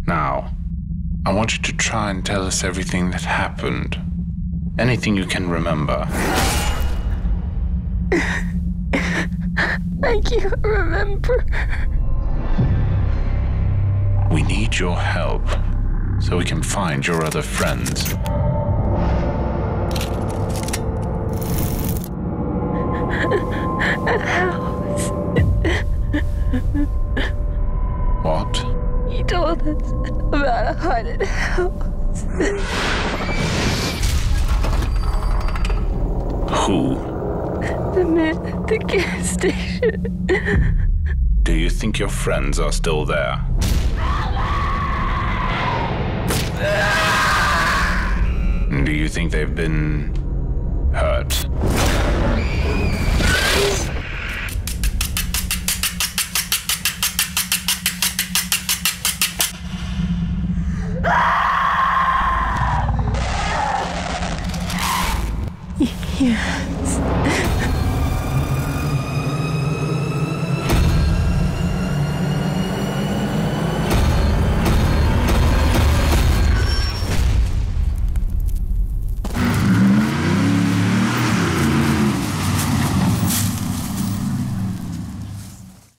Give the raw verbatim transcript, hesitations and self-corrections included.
Now, I want you to try and tell us everything that happened. Anything you can remember. I can't remember. We need your help so we can find your other friends. A house. What? He told us about a haunted house. Who? The man at the gas station. Do you think your friends are still there? Do you think they've been hurt? Yes.